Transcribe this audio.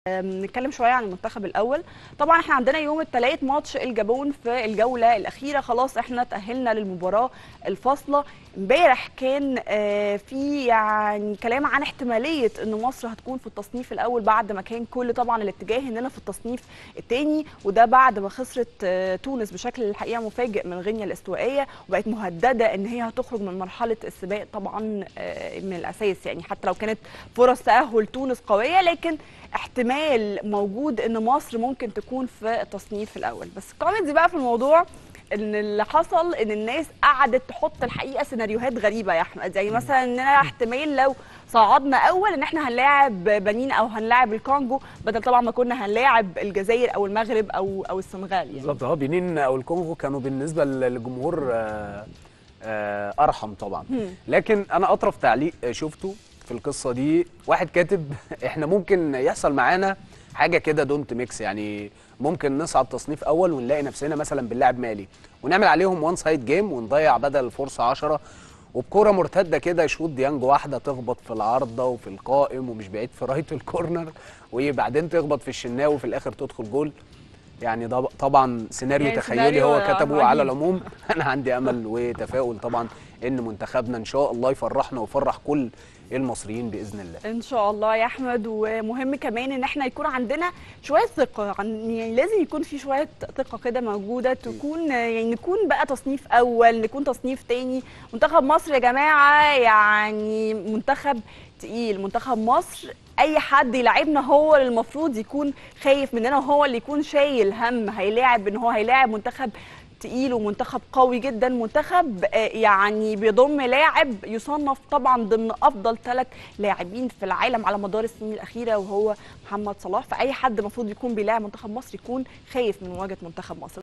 نتكلم شويه عن المنتخب الاول. طبعا احنا عندنا يوم الثلاث ماتش الجابون في الجوله الاخيره، خلاص احنا تاهلنا للمباراه الفاصله. امبارح كان في يعني كلام عن احتماليه ان مصر هتكون في التصنيف الاول، بعد ما كان كل طبعا الاتجاه اننا في التصنيف الثاني، وده بعد ما خسرت تونس بشكل الحقيقه مفاجئ من غينيا الاستوائيه، وبقت مهدده ان هي هتخرج من مرحله السباق طبعا من الاساس. يعني حتى لو كانت فرص تاهل تونس قويه، لكن احتمال موجود ان مصر ممكن تكون في التصنيف الاول. بس الكوميدي بقى في الموضوع ان اللي حصل ان الناس قعدت تحط الحقيقه سيناريوهات غريبه يا احمد، يعني مثلا اننا احتمال لو صعدنا اول ان احنا هنلاعب بنين او هنلاعب الكونجو، بدل طبعا ما كنا هنلاعب الجزائر او المغرب او السنغال. يعني بالظبط، بنين او الكونغو كانوا بالنسبه للجمهور ارحم طبعا. لكن انا اطرف تعليق شفته في القصه دي، واحد كاتب احنا ممكن يحصل معانا حاجه كده دونت ميكس، يعني ممكن نصعد تصنيف اول ونلاقي نفسنا مثلا بنلاعب مالي ونعمل عليهم وان سايد جيم ونضيع بدل الفرصه 10، وبكوره مرتده كده يشوط ديانج واحده تخبط في العارضه وفي القائم ومش بعيد في رايت الكورنر، وبعدين تخبط في الشناوي وفي الاخر تدخل جول. يعني ده طبعا سيناريو يعني تخيلي هو كتبه رهيب. على العموم. انا عندي امل وتفاؤل طبعا ان منتخبنا ان شاء الله يفرحنا ويفرح كل المصريين باذن الله. ان شاء الله يا احمد. ومهم كمان ان احنا يكون عندنا شويه ثقه، يعني لازم يكون في شويه ثقه كده موجوده، تكون يعني نكون بقى تصنيف اول، نكون تصنيف تاني. منتخب مصر يا جماعه يعني منتخب تقيل، منتخب مصر اي حد يلعبنا هو اللي المفروض يكون خايف مننا، وهو اللي يكون شايل هم هيلاعب، ان هو هيلاعب منتخب تقيل ومنتخب قوي جدا، منتخب يعني بيضم لاعب يصنف طبعا ضمن افضل 3 لاعبين في العالم على مدار السنين الاخيره، وهو محمد صلاح. فاي حد المفروض يكون بيلاعب منتخب مصر يكون خايف من مواجهه منتخب مصر.